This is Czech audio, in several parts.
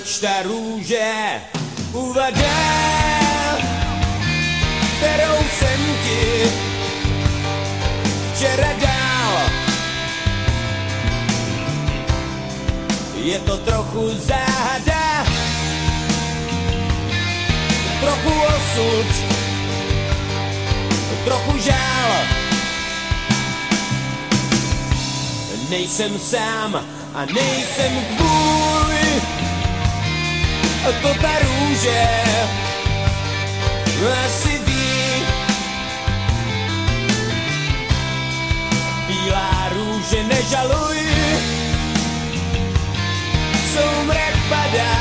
Proč ta růže uvadá, kterou jsem ti včera dal? Je to trochu záhada, trochu osud, trochu žál. Nejsem sám a nejsem kvůli, to ta růže asi ví. Bílá růže, nežaluj, soumrak padá,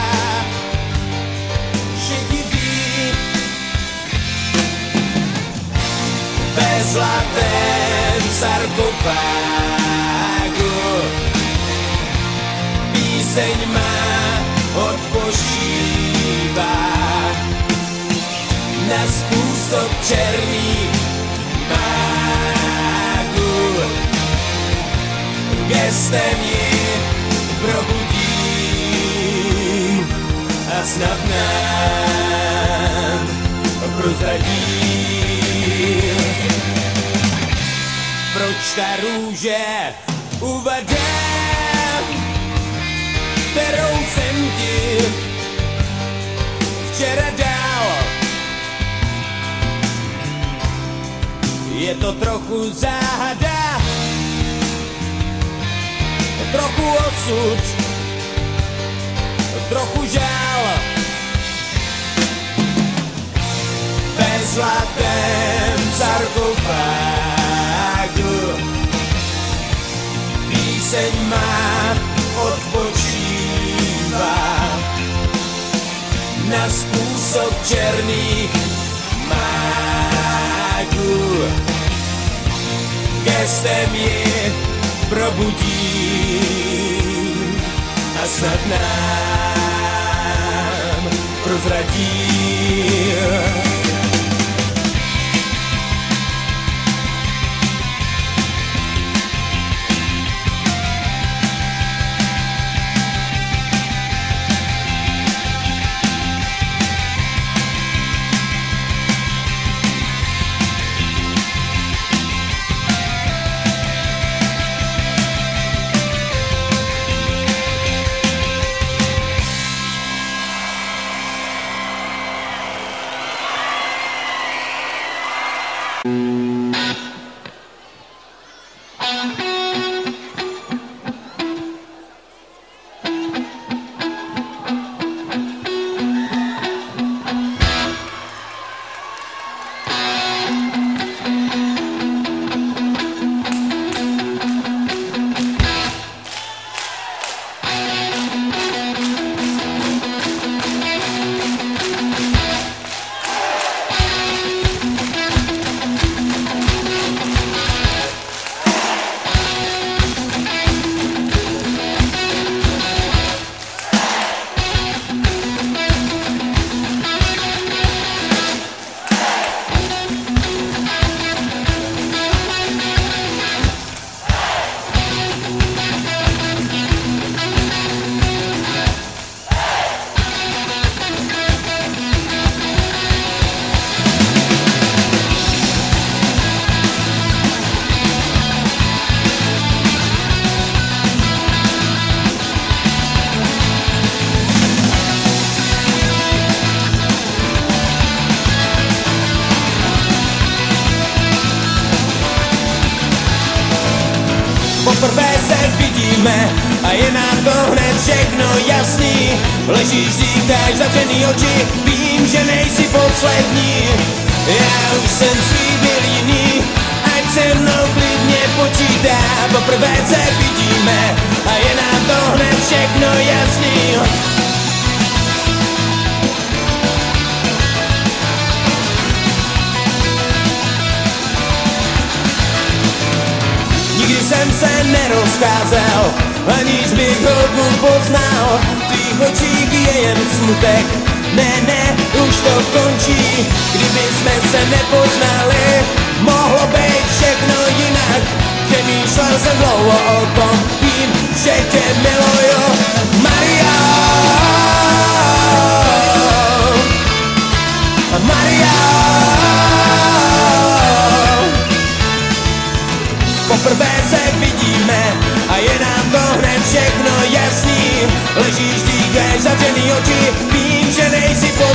šedivý. Ve zlatém sarkofágu píseň má odpočívá na způsob černý mágu. Gestem ji probudí a snad nám prozradí, proč ta růže uvadá, kterou jsem ti včera dal. Je to trochu záhada, trochu osud, trochu žál. Ve zlatém sarkofágu píseň má odpočívá na způsob černých mágů. Gestem ji probudí a snad nám prozradí. Poprvé se vidíme a je nám to hned všechno jasný. Ležíš, říkáš, zavřený oči, vím, že nejsi poslední. Já už jsem slíbil jiný, ať se mnou klidně počítá. Poprvé se vidíme a je nám to hned všechno jasný. Nikdy jsem se nerozcházel, aniž bych holku poznal. V tvých očích je jen smutek, ne, už to končí. Kdyby jsme se nepoznali, mohlo být všechno jinak. Přemýšlel jsem dlouho o tom, vím, že tě miluju, Maria.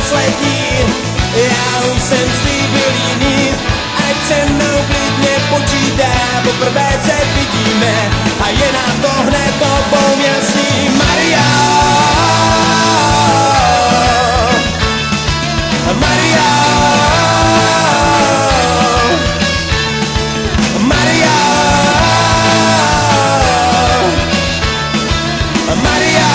poslední. Já už jsem slíbil jiný, ať se mnou klidně počítá. Poprvé se vidíme a je nám to hned obou jasný. Maria, Maria, Maria, Maria.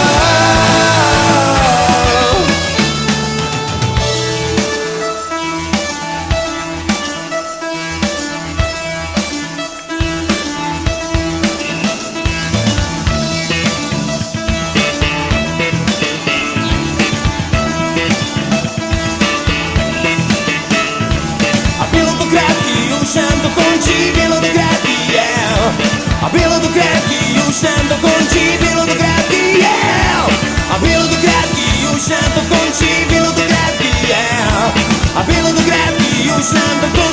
Už nám to končí, bylo to krátký, yeah. A bylo to krátký, už nám to končí, bylo to krátký, yeah. A bylo to krátký, už nám to končí, bylo to krátký, yeah. A bylo to krátký, už nám to končí.